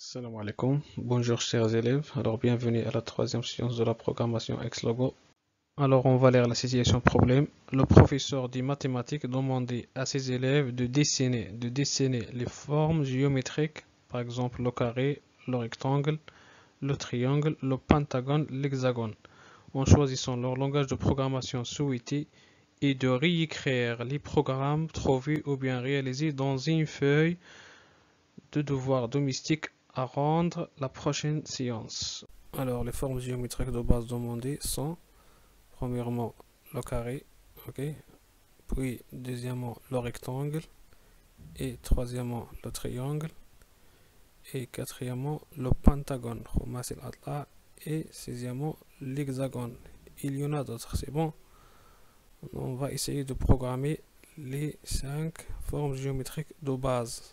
Salam alaikum, bonjour chers élèves, alors bienvenue à la troisième séance de la programmation Xlogo. Alors on va lire la situation problème. Le professeur des mathématiques demandait à ses élèves de dessiner les formes géométriques, par exemple le carré, le rectangle, le triangle, le pentagone, l'hexagone, en choisissant leur langage de programmation souhaité et de réécrire les programmes trouvés ou bien réalisés dans une feuille de devoirs domestiques à rendre la prochaine séance. Alors, les formes géométriques de base demandées sont, premièrement, le carré, ok, puis deuxièmement, le rectangle, et troisièmement, le triangle, et quatrièmement, le pentagone, et sixièmement, l'hexagone. Il y en a d'autres, c'est bon. On va essayer de programmer les 5 formes géométriques de base.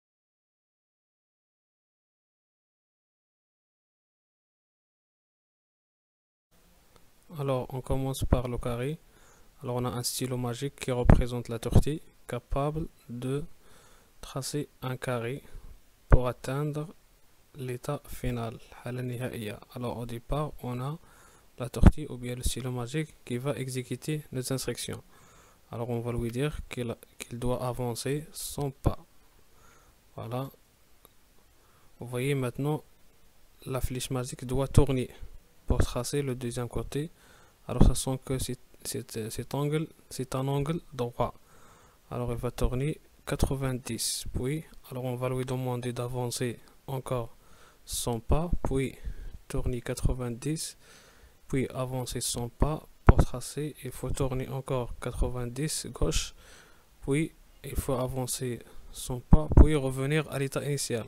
Alors, on commence par le carré. Alors, on a un stylo magique qui représente la tortue, capable de tracer un carré pour atteindre l'état final. Alors, au départ, on a la tortue ou bien le stylo magique qui va exécuter nos instructions. Alors, on va lui dire qu'il doit avancer son pas. Voilà. Vous voyez maintenant, la flèche magique doit tourner pour tracer le deuxième côté. Alors, sachant que cet angle, c'est un angle droit. Alors, il va tourner 90. Puis, alors on va lui demander d'avancer encore son pas. Puis, tourner 90. Puis, avancer son pas pour tracer. Il faut tourner encore 90 gauche. Puis, il faut avancer son pas. Puis, revenir à l'état initial.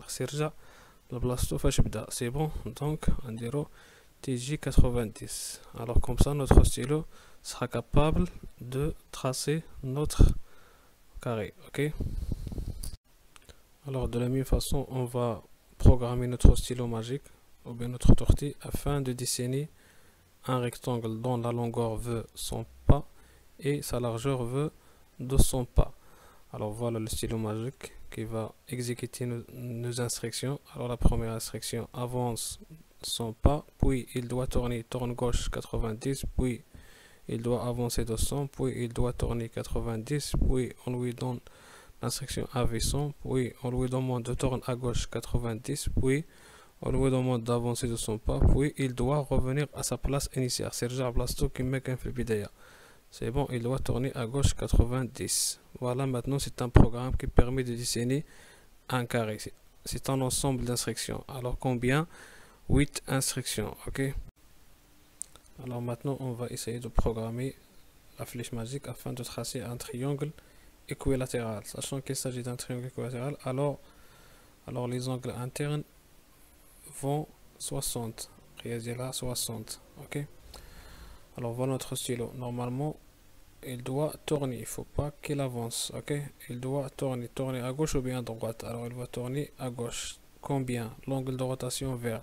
C'est bon. Donc, on dirait TJ90. Alors comme ça, notre stylo sera capable de tracer notre carré. Ok. Alors de la même façon, on va programmer notre stylo magique ou bien notre tortille afin de dessiner un rectangle dont la longueur veut 100 pas et sa largeur veut 200 pas. Alors voilà le stylo magique qui va exécuter nos instructions. Alors la première instruction, avance 100 pas, puis il doit tourne gauche 90, puis il doit avancer de 100, puis il doit tourner 90, puis on lui donne l'instruction AV100, puis on lui demande de tourner à gauche 90, puis on lui demande d'avancer de 100 pas, puis il doit revenir à sa place initiale. C'est bon, il doit tourner à gauche 90. Voilà, maintenant c'est un programme qui permet de dessiner un carré. C'est un ensemble d'instructions. Alors combien? 8 instructions, ok. Alors maintenant on va essayer de programmer la flèche magique afin de tracer un triangle équilatéral. Sachant qu'il s'agit d'un triangle équilatéral, alors les angles internes vont 60. 60, ok. Alors voilà notre stylo. Normalement il doit tourner, il ne faut pas qu'il avance, ok. Il doit tourner à gauche ou bien à droite. Alors il va tourner à gauche. Combien? L'angle de rotation vers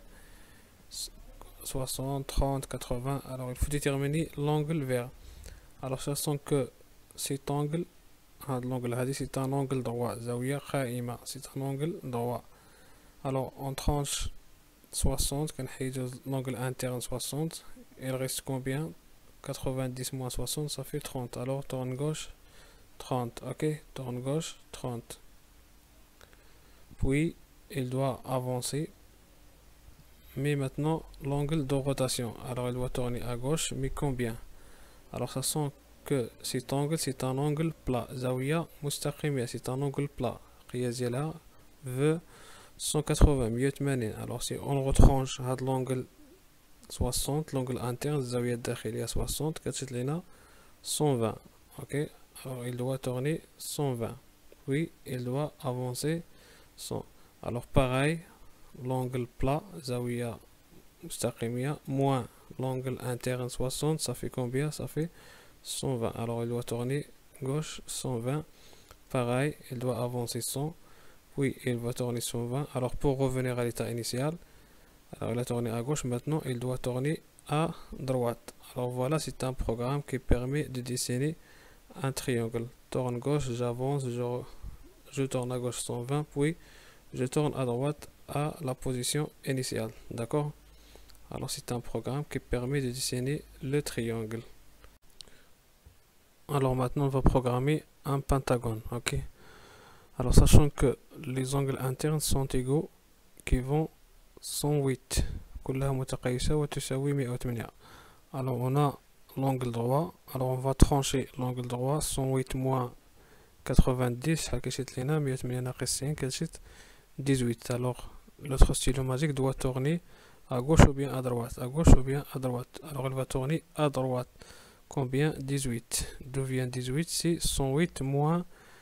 60, 30, 80. Alors il faut déterminer l'angle vert. Alors sachant que cet angle, c'est un angle droit. C'est un angle droit. Alors on tranche 60, l'angle interne 60. Il reste combien? 90 moins 60, ça fait 30. Alors tourne gauche 30. Ok, tourne gauche 30. Puis il doit avancer. Mais maintenant, l'angle de rotation. Alors, il doit tourner à gauche, mais combien? Alors, ça sent que cet angle, c'est un angle plat. Zawiya mustaqimia, c'est un angle plat. Qiyas veut 180, 180. Alors, si on retranche l'angle 60, l'angle interne, Zawiya dakhiliya 60, كتشد 120. Ok? Alors, il doit tourner 120. Puis, il doit avancer 100. Alors, pareil. L'angle plat, Zawiya mustaqimia, moins l'angle interne 60, ça fait combien? Ça fait 120. Alors il doit tourner gauche 120. Pareil, il doit avancer 100. Puis il va tourner 120. Alors pour revenir à l'état initial, alors il a tourné à gauche. Maintenant il doit tourner à droite. Alors voilà, c'est un programme qui permet de dessiner un triangle. Tourne gauche, j'avance, je tourne à gauche 120. Puis je tourne à droite à la position initiale. D'accord? Alors c'est un programme qui permet de dessiner le triangle. Alors maintenant on va programmer un pentagone. Ok? Alors sachant que les angles internes sont égaux qui vont 108 كلها متقايسة وتساوي 108. Alors on a l'angle droit. Alors on va trancher l'angle droit. 108 moins 90 حكيت لنا 108 ناقص 90 كتجي 18. Alors l'autre stylo magique doit tourner à gauche ou bien à droite, à gauche ou bien à droite. Alors elle va tourner à droite. Combien? 18. D'où vient 18? C'est 108 moins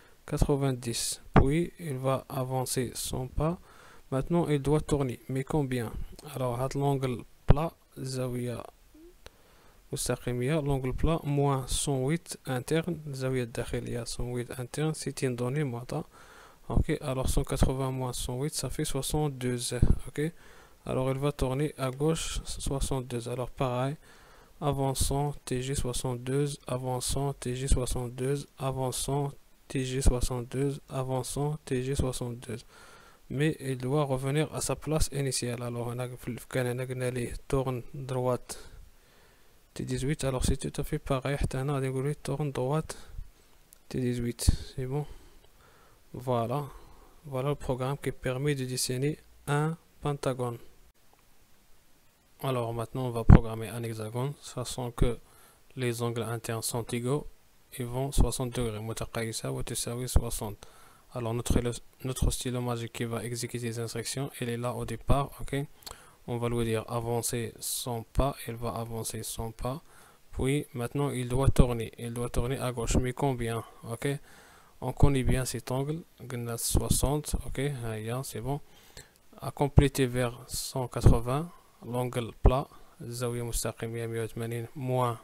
90. Puis il va avancer son pas. Maintenant il doit tourner. Mais combien? Alors l'angle plat, زاوية مستقيمية, l'angle plat moins 108 interne, زاوية الداخلية 108 interne, c'est une donnée معطى. Ok, alors 180 moins 108, ça fait 62. Ok, alors il va tourner à gauche 62. Alors pareil, avançant TG 62, avançant TG 62, avançant TG 62, avançant TG 62. Mais il doit revenir à sa place initiale. Alors on a tourne droite T18. Alors c'est tout à fait pareil, tourne droite T18. C'est bon. Voilà le programme qui permet de dessiner un pentagone. Alors maintenant on va programmer un hexagone, sachant que les angles internes sont égaux, ils vont 60 degrés, متقايسة وتساوي 60. Alors notre stylo magique qui va exécuter les instructions, il est là au départ. Ok, on va lui dire avancer son pas, il va avancer son pas. Puis maintenant il doit tourner à gauche. Mais combien? Ok, on connaît bien cet angle, 60. Ok, c'est bon. À compléter vers 180, l'angle plat, زاوية مستقيمية 180 moins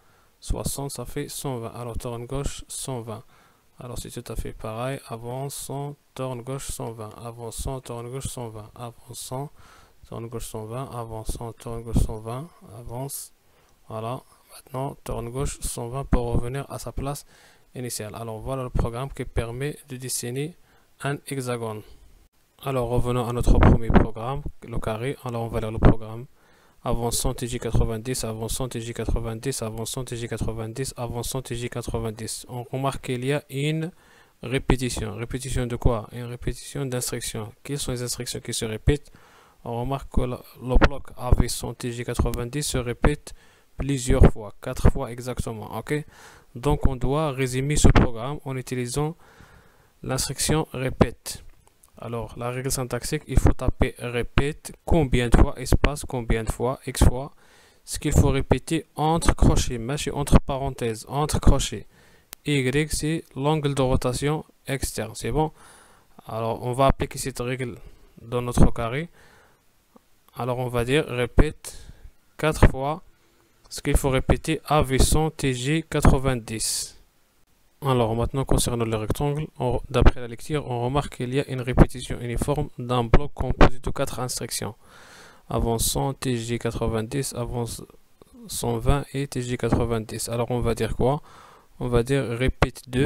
60, ça fait 120. Alors tourne gauche 120. Alors c'est tout à fait pareil, avançant, tourne gauche 120, avançant, tourne gauche 120, avançant, tourne gauche 120, avançant, tourne gauche 120, avance. Voilà, maintenant tourne gauche 120 pour revenir à sa place initiale. Alors voilà le programme qui permet de dessiner un hexagone. Alors revenons à notre premier programme, le carré. Alors on va lire le programme. Avançant TJ90, avançant TJ90, avançant TJ90, avançant TJ90. On remarque qu'il y a une répétition. Répétition de quoi? Une répétition d'instructions. Quelles sont les instructions qui se répètent? On remarque que le bloc avançant TJ90 se répète plusieurs fois, 4 fois exactement. Ok, donc on doit résumer ce programme en utilisant l'instruction répète. Alors, la règle syntaxique, il faut taper répète combien de fois, espace combien de fois, x fois. Ce qu'il faut répéter entre crochets, mais entre parenthèses, entre crochets. Y, c'est l'angle de rotation externe. C'est bon? Alors, on va appliquer cette règle dans notre carré. Alors, on va dire répète 4 fois ce qu'il faut répéter à vaisson TG 90. Alors maintenant concernant le rectangle, d'après la lecture, on remarque qu'il y a une répétition uniforme d'un bloc composé de 4 instructions. Avançant TJ90, avance 120 et TJ90. Alors on va dire quoi? On va dire répète 2,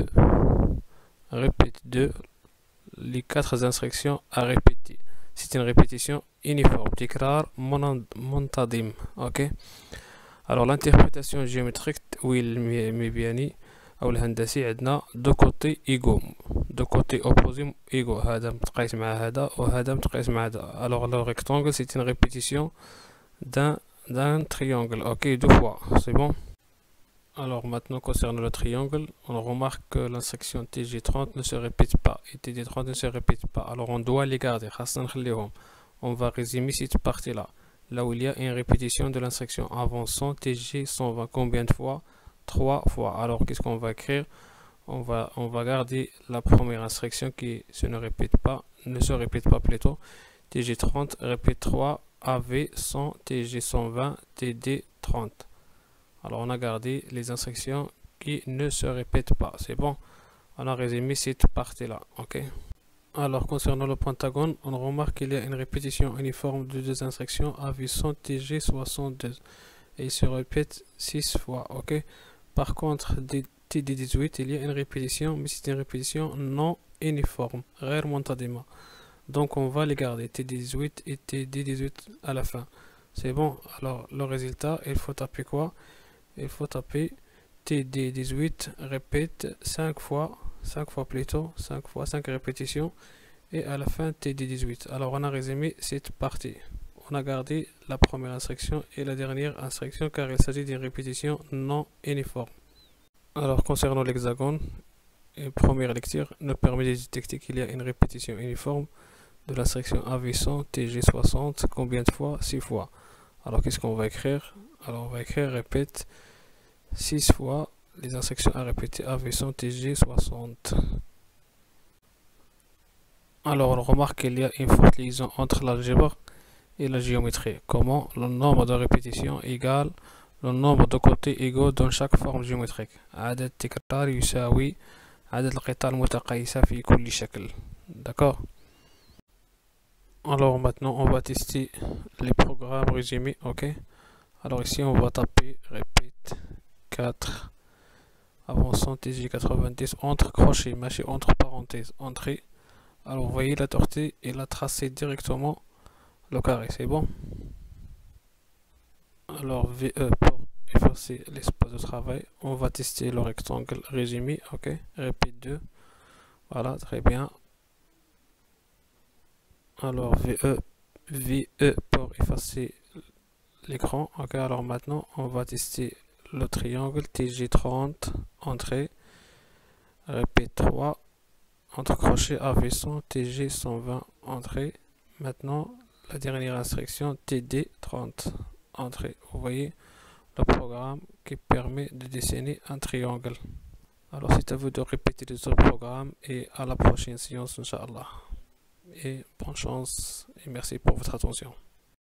les 4 instructions à répéter. C'est une répétition uniforme. Tikrar muntadim. Ok? Alors l'interprétation géométrique والمبياني او الهندسي عندنا دو كوتي ايغو، دو كوتي اوبوزي ايغو، هذا متقايس مع هذا وهذا متقايس مع هذا. alors le rectangle c'est une répétition d'un triangle. Ok, 2 fois, c'est bon. Alors maintenant concernant le triangle, on remarque que l'instruction TG30 ne se répète pas et TD30 ne se répète pas. Alors on doit les garder. On va résumer cette partie là où il y a une répétition de l'instruction avançant TG120. Combien de fois? 3 fois. Alors qu'est-ce qu'on va écrire? On va garder la première instruction qui ne se répète pas plutôt. TG30 répète 3, AV100, TG120, TD30. Alors on a gardé les instructions qui ne se répètent pas. C'est bon. On a résumé cette partie là. Ok. Alors concernant le pentagone, on remarque qu'il y a une répétition uniforme de 2 instructions AV100, TG62 et il se répète 6 fois. Ok. Par contre, TD18, il y a une répétition, mais c'est une répétition non uniforme, غير منتظمة. Donc on va les garder, TD18 et TD18 à la fin. C'est bon. Alors le résultat, il faut taper quoi? Il faut taper TD18 répète 5 fois, 5 fois plutôt, 5 fois, 5 répétitions, et à la fin TD18. Alors on a résumé cette partie. On a gardé la première instruction et la dernière instruction car il s'agit d'une répétition non uniforme. Alors concernant l'hexagone, une première lecture nous permet de détecter qu'il y a une répétition uniforme de l'instruction AV100 TG60. Combien de fois? 6 fois. Alors qu'est-ce qu'on va écrire? Alors on va écrire répète 6 fois les instructions à répéter AV100 TG60. Alors on remarque qu'il y a une forte liaison entre l'algèbre et la géométrie. Comment? Le nombre de répétitions égale le nombre de côtés égaux dans chaque forme géométrique. عدد التكرار يساوي عدد القطع المتقايسة في كل شكل. D'accord? Alors maintenant on va tester les programmes résumés. Ok? Alors ici on va taper répète 4 avançant TJ90 entre crochets, mâché entre parenthèses, entrée. Alors vous voyez la tortue, il a tracé directement le carré, c'est bon. Alors VE pour effacer l'espace de travail, on va tester le rectangle résumé. Ok, répète 2. Voilà, très bien. Alors VE pour effacer l'écran. Ok, alors maintenant on va tester le triangle TJ30 entrée, répète 3 entre crochet AV100 TG120 entrée. Maintenant la dernière instruction TD30 entrée. Vous voyez le programme qui permet de dessiner un triangle. Alors c'est à vous de répéter les autres programmes et à la prochaine séance, Inch'Allah. Et bonne chance et merci pour votre attention.